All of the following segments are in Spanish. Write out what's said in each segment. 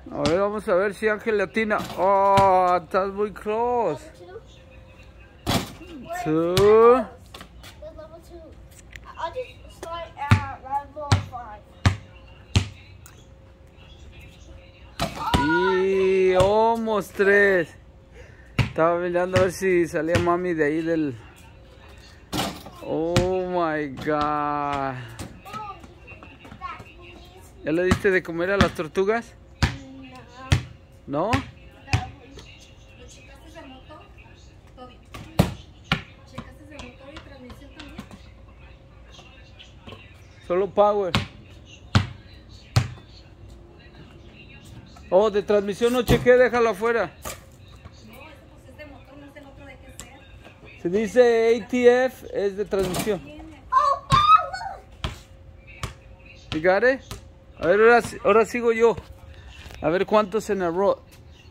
A ver, vamos a ver si Ángel latina. Oh, estás muy close. Two. Level 2. I'll just start at level 5. Y almost 3. Estaba mirando a ver si salía mami de ahí del... Oh my God. ¿Ya le diste de comer a las tortugas? ¿No? ¿Lo checaste el motor? Toby. ¿Checaste el motor y transmisión también? Solo power. Oh, de transmisión no chequé, déjalo afuera. No, este pues es de motor, no sé el otro de qué ser. Se dice ATF, es de transmisión. Oh, power! ¿You got it? A ver, ahora sigo yo. A ver cuántos en el road.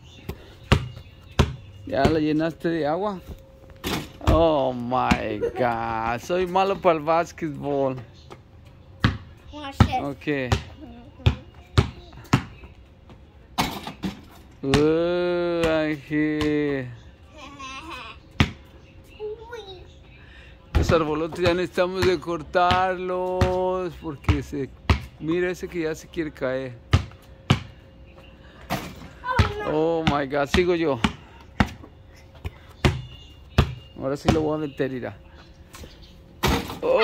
¿Ya la llenaste de agua? Oh my God. Soy malo para el básquetbol. Watch this. Ok. Ángel. Los arbolotes ya necesitamos de cortarlos porque mira ese que ya se quiere caer. Oh my God, sigo yo. Ahora sí lo voy a meter, irá. Oh.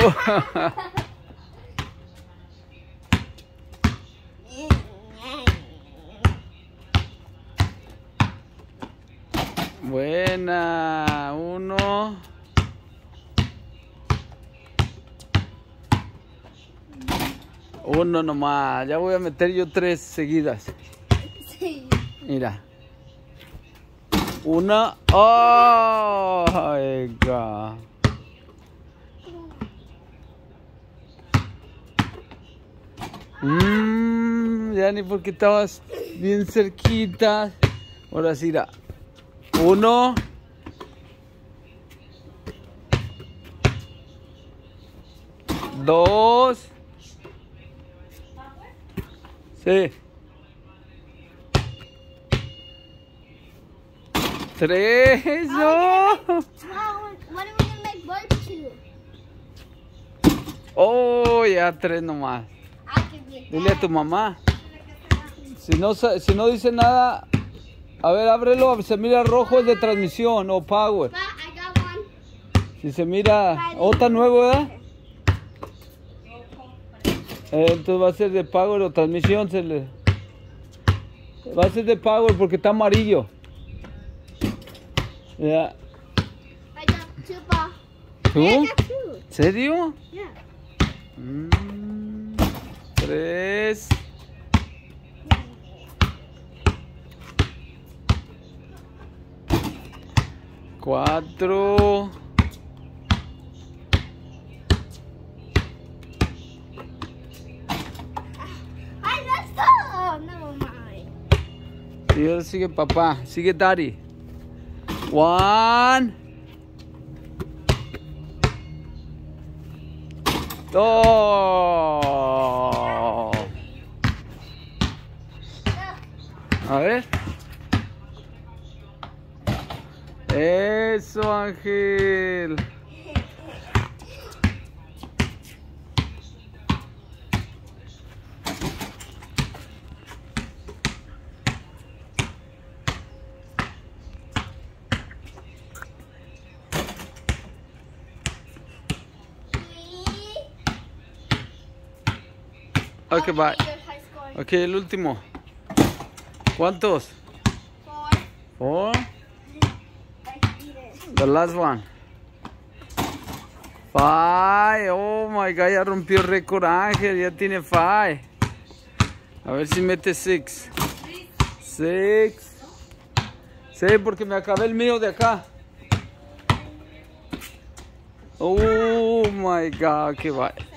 Buena, 1. Uno nomás, ya voy a meter yo 3 seguidas. Sí. Mira. 1. ¡Oh! My God. Ya ni porque estabas bien cerquita. Ahora sí, irá. 1. 2. Sí. 3. No. Wow, what are we gonna make barbecue? Oh, ya 3 nomás. I can get Dile a tu mamá. Si no dice nada, a ver, ábrelo. Se mira rojo, es de transmisión o power. I got one. Si se mira, está nuevo, ¿verdad? Entonces va a ser de power o transmisión. Va a ser de power porque está amarillo. Ya. I got 2 balls. ¿Tú? I got 2. ¿Serio? Yeah. 3. 4. 'Never mind. Y ahora sigue papá, sigue daddy. 1. 2. A ver. Eso, Ángel. Ok, bye. Ok, el último. ¿Cuántos? 4. 4. The last one. 5. Oh my God, ya rompió récord Ángel, ya tiene 5. A ver si mete 6. 6. Sí, porque me acabé el mío de acá. Oh my God, que va.